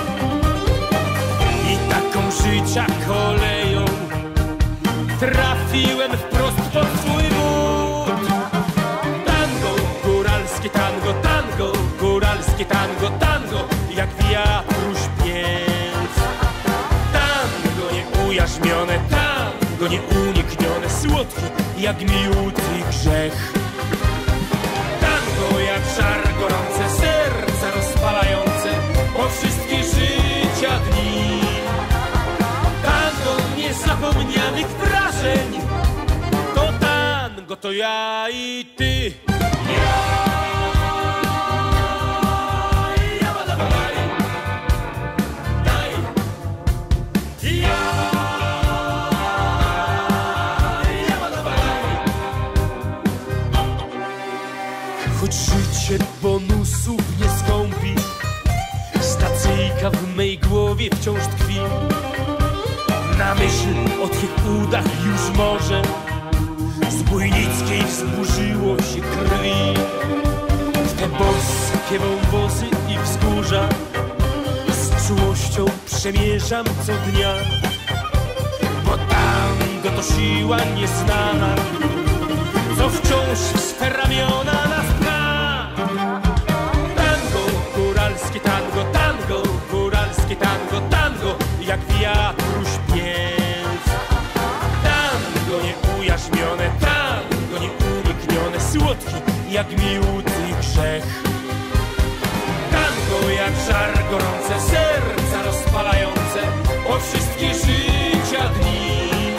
I taką życia koleją trafiłem wprost pod twój but. Tango, góralskie tango, tango, góralskie tango, tango, jak wiatru śpiew. Tango nieujarzmione, tango nieuniknione, słodki jak miód i grzech. Tango jak żar, gorące serca rozpalające po wszystkie życia dni. Tango niezapomnianych wrażeń, to tango to ja i ty. Choć życie bonusów nie skąpi, stacyjka w mej głowie wciąż tkwi. Na myśl o tych udach już może zbójnickiej wzburzyło się krwi. Te boskie wąwozy i wzgórza z czułością przemierzam co dnia, bo tango to siła nieznana, co wciąż w swe ramiona nas pcha. Tango, góralskie tango, tango, góralskie tango, tango, jak wiatru śpiew. Tango nieujarzmione, tango nieuniknione, słodki jak miód i grzech. Tango jak żar, gorące serca rozpalające po wszystkie życia dni.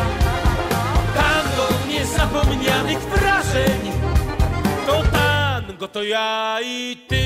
Tango niezapomnianych wrażeń, to tango to ja i ty.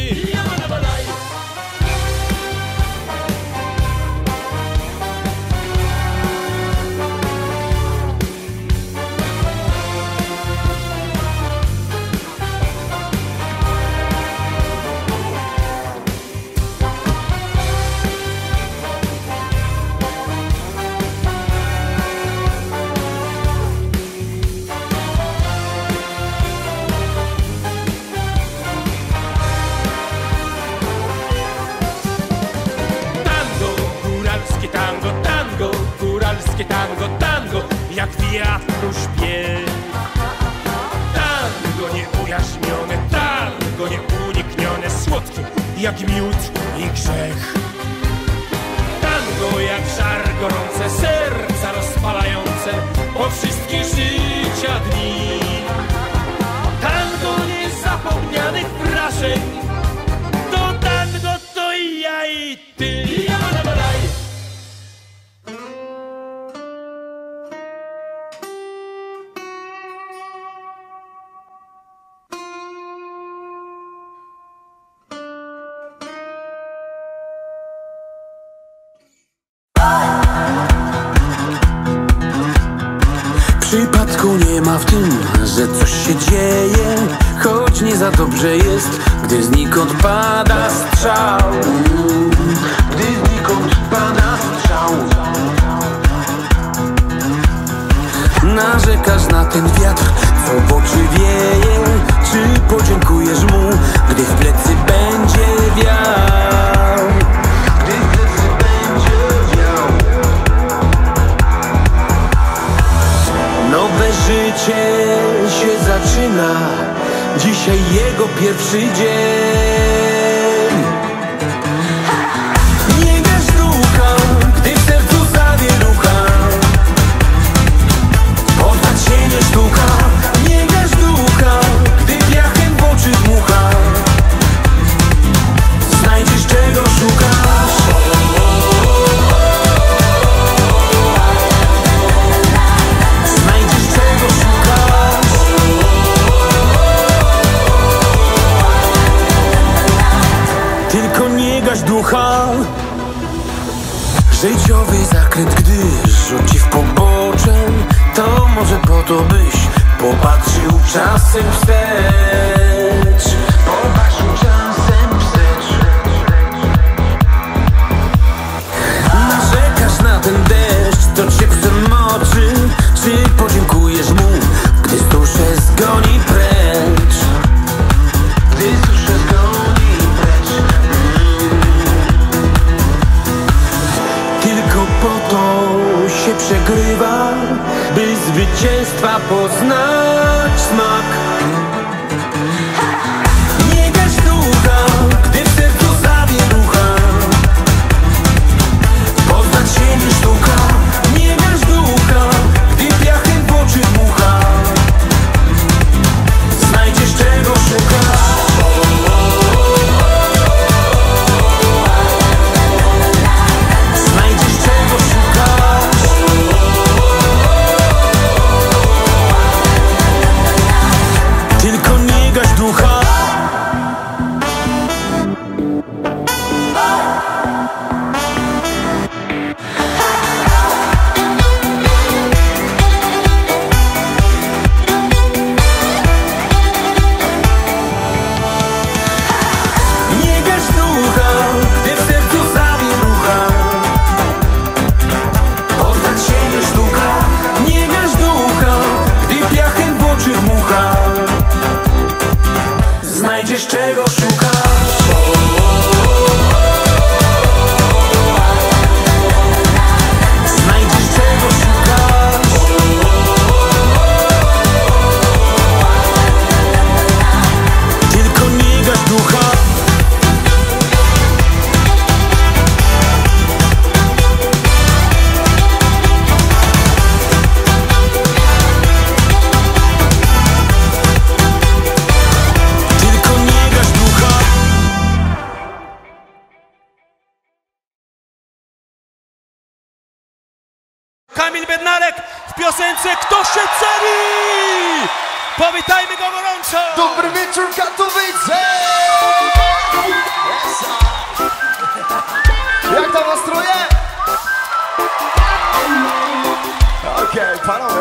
Tango, tango, jak wiatru śpiew. Tango nieujarzmione, tango nieuniknione, słodkie jak miód i grzech. Tango jak żar, gorące serca rozpalające po wszystkie życia dni. Tango niezapomnianych wrażeń, to tango to ja i ty. Przypadku nie ma w tym, że coś się dzieje, choć nie za dobrze jest, gdy znikąd pada strzał. Gdy znikąd pada strzał. Narzekasz na ten wiatr, co w oczy wieje. Czy podziękujesz mu, gdy w plecy będzie wiał? Gdy w plecy będzie wiał. Nowe życie się zaczyna, dzisiaj jego pierwszy dzień. Nie gaś ducha, gdy w sercu zawierucha, poznać się nie sztuka. Nie gaś ducha, gdy piachem w oczy dmucha, znajdziesz czego szukasz. Znajdziesz czego szukasz. Tylko nie gaś ducha. Życiowy zakręt, gdy rzuci w pobocze, to może po to byś popatrzył czasem wstecz. Popatrzył czasem wstecz. Narzekasz na ten deszcz, to cię przemoczy. Czy podziękujesz mu, gdy suszę zgoni precz? Gdy suszę zgoni precz. Tylko po to się przegrywa, by zwycięstwa poznać smak. Nie gaś ducha, gdy w sercu zawierucha, poznać się nie sztuka. Nie gaś ducha, gdy piachem w oczy dmucha, Kamil Bednarek w piosence Kto się ceni? Powitajmy go gorąco! Dobry wieczór, Katowice! Jak tam nastroje? Okej, okay, panowie.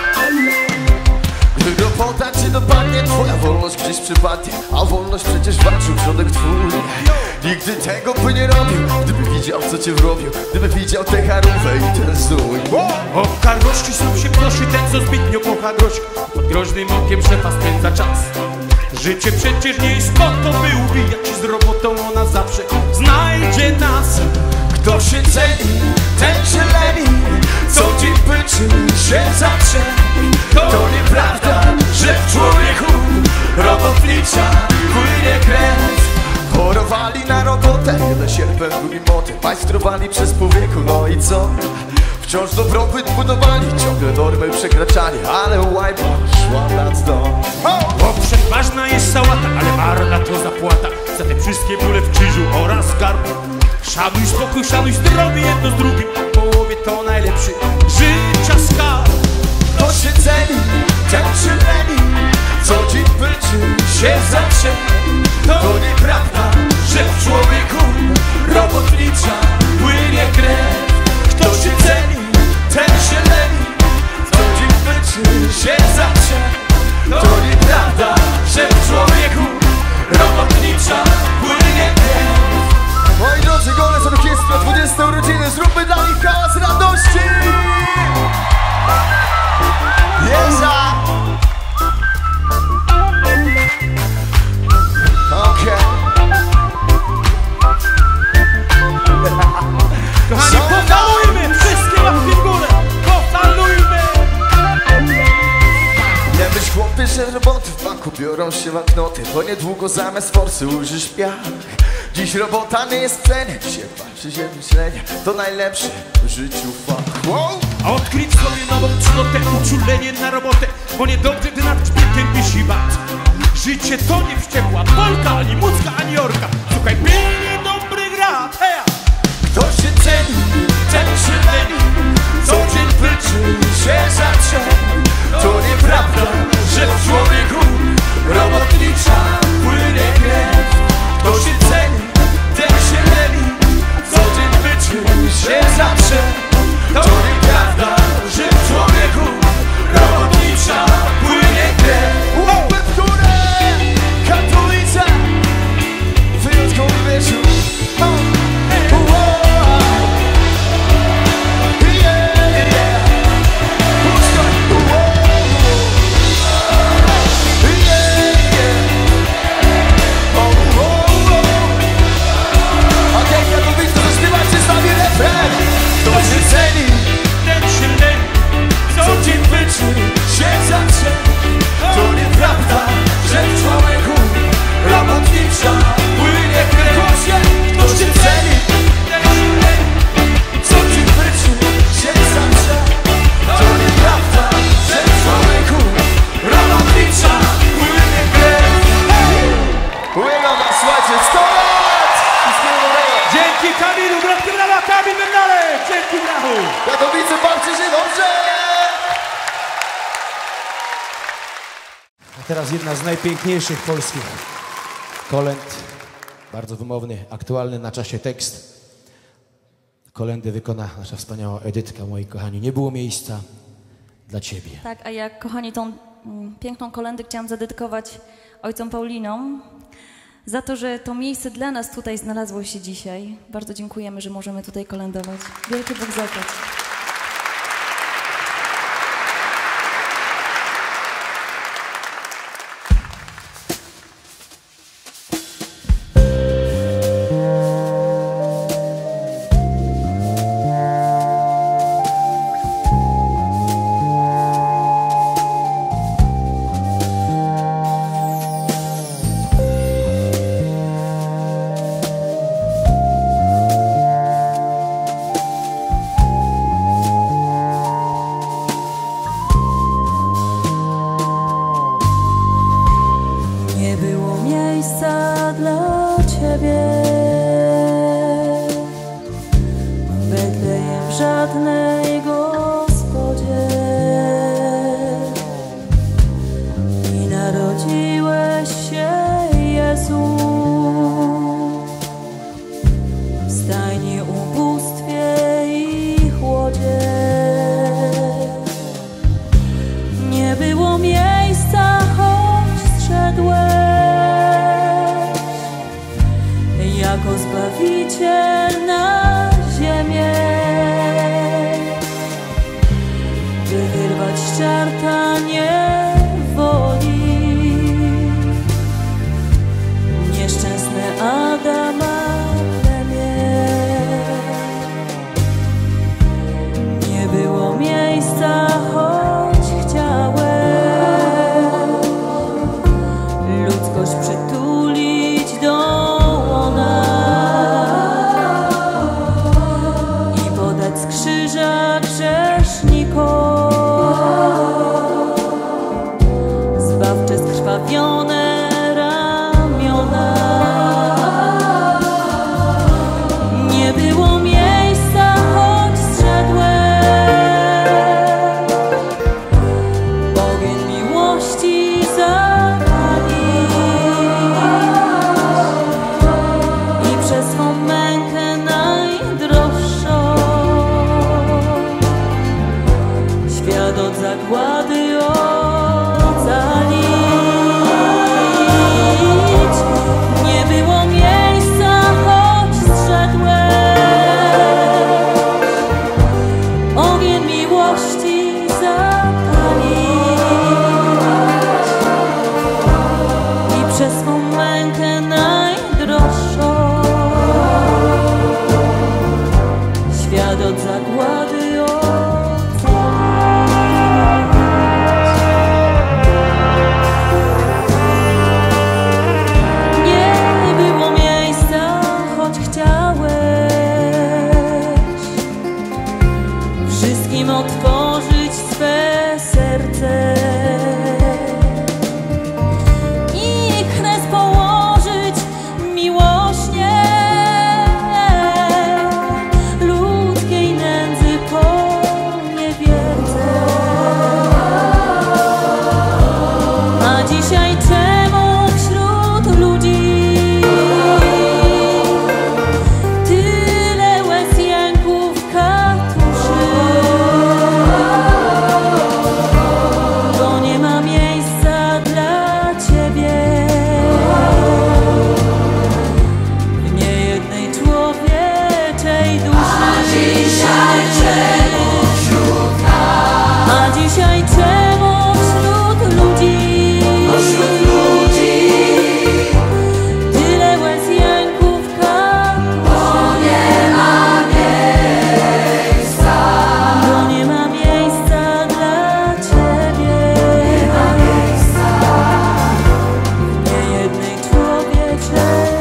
Gdy robota cię dopadnie, twoja wolność gdzieś przypadnie, a wolność przecież walczył przodek twój. Nigdy tego by nie robił, gdyby widział co cię wrobił, gdyby widział tę charówę i ten zdrój. O karłości sam się prosi ten, co zbytnio kocha groź. Pod groźnym okiem szefa spędza czas. Życie przecież nie jest po to, by ubijać, z robotą ona zawsze znajdzie nas. Kto się ceni, ten się leni, co dzień pyczy się zatrze. To nieprawda, że w człowieku robotnicza płynie krew. Chorowali na robotę, jeden sierpem, drugi motem, majstrowali przez pół wieku, no i co? Wciąż dobrobyt budowali, ciągle normy przekraczali, ale łajba szła nad dom. O, przeważna jest sałata, ale marna to zapłata za te wszystkie bóle w krzyżu oraz gardle. Szanuj spokój, szanuj zdrowie, jedno z drugim, w połowie to najlepszy życia skarb. Kto się ceni, ten się leni, co dzień pyczy się zatrze. To nieprawda, że w człowieku robotnicza płynie krew. Kto się ceni, ten się leni, co dzień pyczy się zatrze. To nieprawda, że w człowieku robotnicza płynie krew. Moi drodzy, Golec Orkiestra, dwudzieste urodziny, zróbmy dla nich hałas radości! Jeza! Okej. Kochani, pochwalujmy! Wszystkie łapki w górę! Pochwalujmy! Nie myśl chłopie, że roboty w banku biorą się banknoty, bo niedługo zamiast forsy ujrzysz piach. Dziś robota nie jest w cenie, dzisiaj patrzy się myślenie, to najlepszy w życiu fakt. Wow. A odkryj w sobie nową cnotę, uczulenie na robotę, bo niedobrze gdy nad grzbietem wisi bat. Życie to nie wściekła Polka, ani mucka, ani orka. Słuchaj, pilnie dobry gra, heja! Kto się ceni, ten się leni, co dzień pyczy się zatrze. To nieprawda, że w człowieku robotnicza płynie krew. Kto się ceni, ten się leni, co dzień pyczy się zatrze. To nieprawda, że w człowieku robotnicza płynie krew. Łapy w górę, Katowice, wyjątkowy wieczór. Kto się ceni, ten się leni, co dzień pyczy się zatrze. To nieprawda, że w człowieku robotnicza płynie krew. Kto się ceni, ten się leni, co dzień pyczy się zatrze. To nieprawda, że w człowieku robotnicza płynie krew. Łyno na słuchajcie, sto lat! Wszystkiego dobrego! Dzięki Kamilu, bratki brawa, Kamil Bednarek! Dzięki brachu! Katowice, bawcie się dobrze! A teraz jedna z najpiękniejszych polskich kolęd. Bardzo wymowny, aktualny, na czasie tekst. Kolędy wykona nasza wspaniała Edytka, moi kochani. Nie było miejsca dla ciebie. Tak, a ja, kochani, tą mm, piękną kolędę chciałam zadedykować ojcom Paulinom za to, że to miejsce dla nas tutaj znalazło się dzisiaj. Bardzo dziękujemy, że możemy tutaj kolędować. Wielki Bóg zapłać. miejsca, choć chciałem ludzkość przytulić do łona i podać z krzyża grzesznikom zbawcze skrwawione ramiona. Nie było miejsca, choć zszedłem, ogień miłości zapalić i przez swą mękę najdroższą świat od zagłady ocalić. Nie było miejsca, choć zszedłem, ogień miłości zapalić i przez swą mękę najdroższą świat od zagłady ocalić. Nie było miejsca, choć chciałeś wszystkim otworzyć swe serce i kres położyć miłośnie ludzkiej nędzy po niewierce. A dzisiaj czemu wśród ludzi tyle łez, jęków, katuszy? Bo nie ma miejsca dla Ciebie w niejednej człowieczej duszy. A dzisiaj czemu wśród nas? A dzisiaj czemu wśród ludzi? Wśród ludzi tyle łez, jęków, katuszy? Bo nie ma miejsca, bo nie ma miejsca dla Ciebie, nie ma miejsca w niejednej człowieczej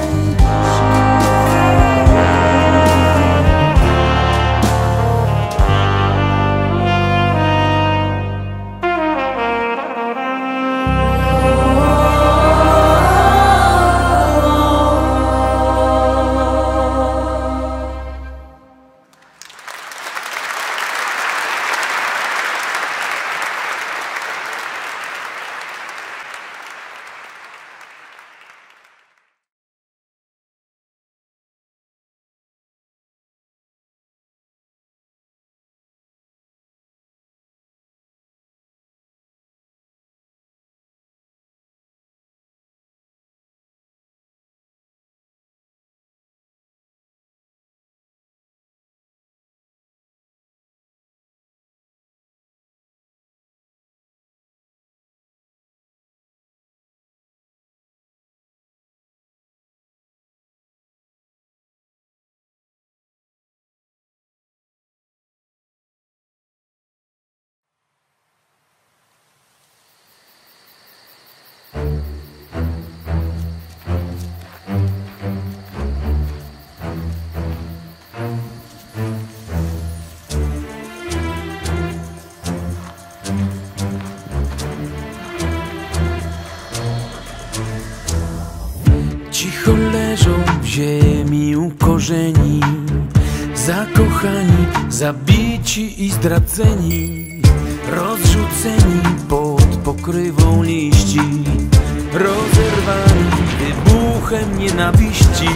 Cicho leżą w ziemi ukorzeni, zakochani, zabici i zdradzeni, rozrzuceni pod pokrywą liści, rozerwani wybuchem nienawiści.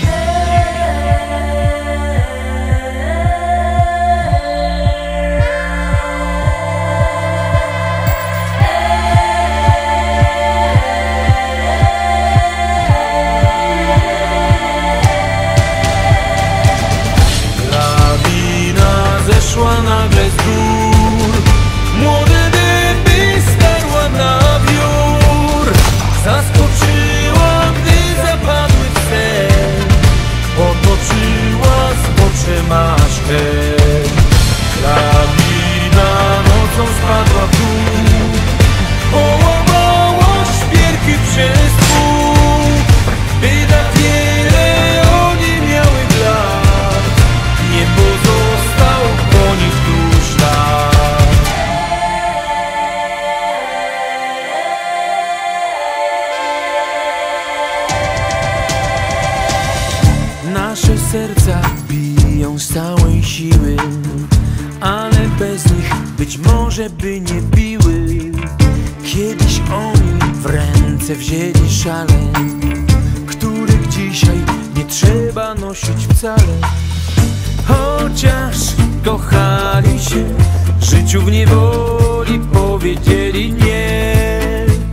Zeszła nagle z gór, młode dęby starła na wiór. Zaskoczyła, gdy zapadły w sen, otoczyła zboczem maszkę. Hrabina nocą spadła w dół. Połamałość wielki przez pół, by tak wiele oni miały lat, nie pozostał po nich tu ślad. Nasze serca biją z całej siły, ale bez nich być może by nie biły. Kiedyś oni w ręce wzięli szale, których dzisiaj nie trzeba nosić wcale. Chociaż kochali się, życiu w niewoli powiedzieli nie.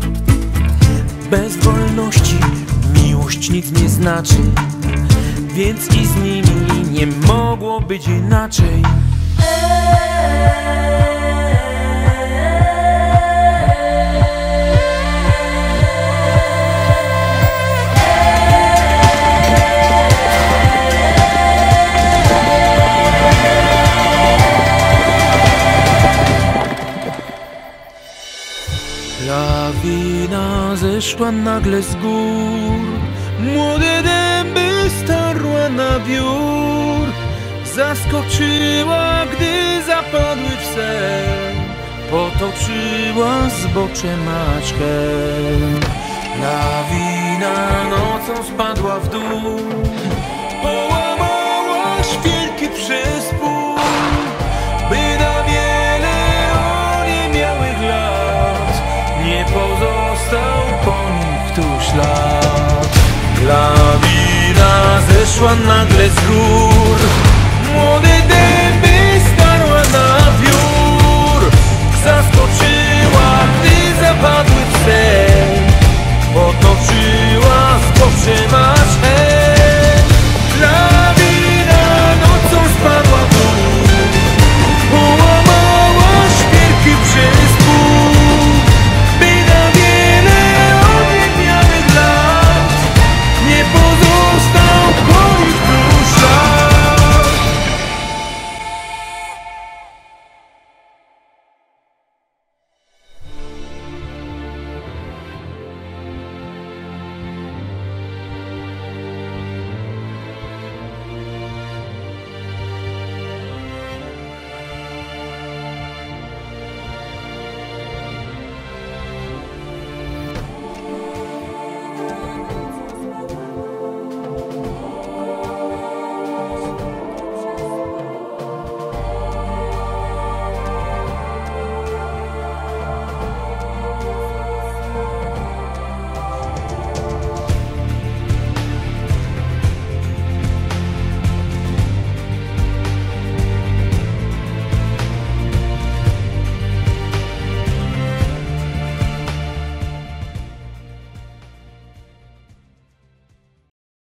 Bez wolności miłość nic nie znaczy, więc i z nimi nie mogło być inaczej. Lawina zeszła nagle z gór, młode dęby starła na wiór. Zaskoczyła, gdy zapadły w sen, potoczyła zbocze maczkę. Lawina nocą spadła w dół, połamałaś wielki przez pół, by na wiele oni miały lat, nie pozostał po nich tu ślad. Lawina zeszła nagle z gór, młody